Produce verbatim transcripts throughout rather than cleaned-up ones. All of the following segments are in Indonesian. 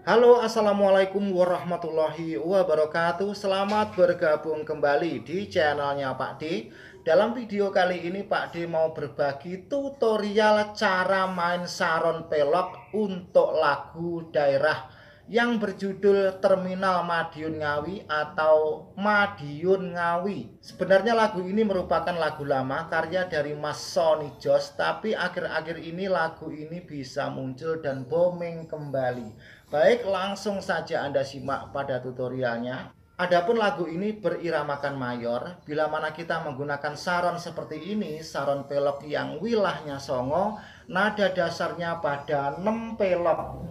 Halo, assalamualaikum warahmatullahi wabarakatuh. Selamat bergabung kembali di channelnya Pak D. Dalam video kali ini Pak D mau berbagi tutorial cara main saron pelok untuk lagu daerah yang berjudul Terminal Madiun Ngawi atau Madiun Ngawi. Sebenarnya lagu ini merupakan lagu lama karya dari Mas Sony Jos, tapi akhir-akhir ini lagu ini bisa muncul dan booming kembali. Baik, langsung saja Anda simak pada tutorialnya. Adapun lagu ini beriramakan mayor. Bila mana kita menggunakan saron seperti ini, saron pelok yang wilahnya songo, nada dasarnya pada enam pelok.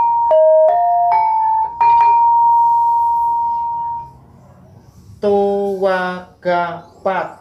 Tuwagapat.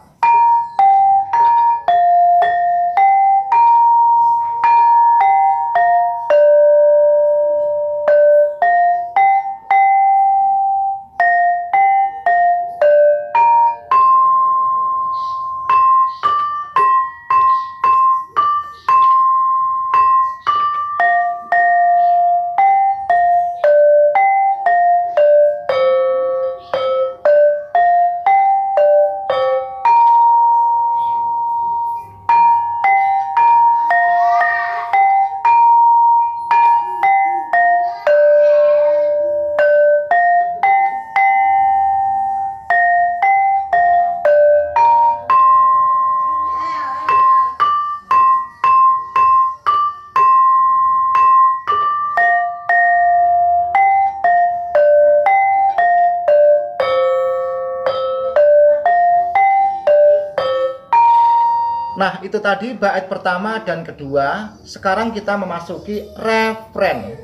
Nah, itu tadi bait pertama dan kedua. Sekarang kita memasuki refren.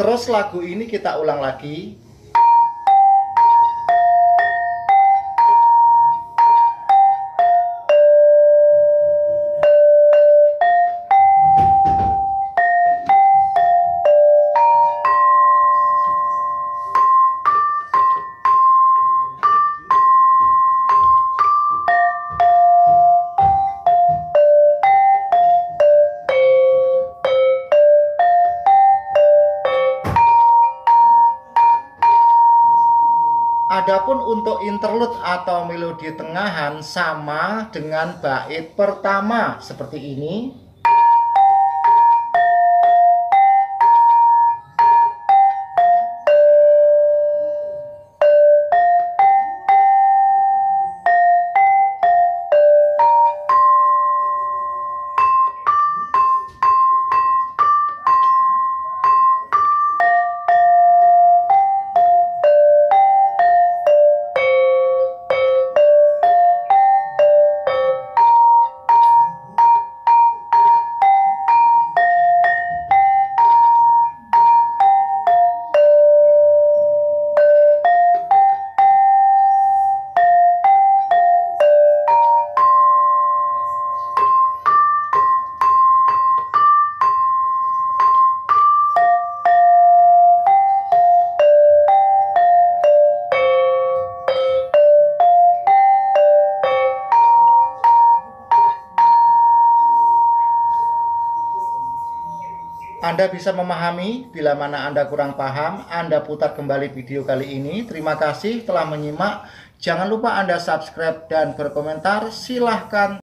Terus lagu ini kita ulang lagi. Adapun untuk interlude atau melodi tengahan sama dengan bait pertama seperti ini. Anda bisa memahami. Bila mana Anda kurang paham, Anda putar kembali video kali ini. Terima kasih telah menyimak. Jangan lupa Anda subscribe dan berkomentar. Silahkan.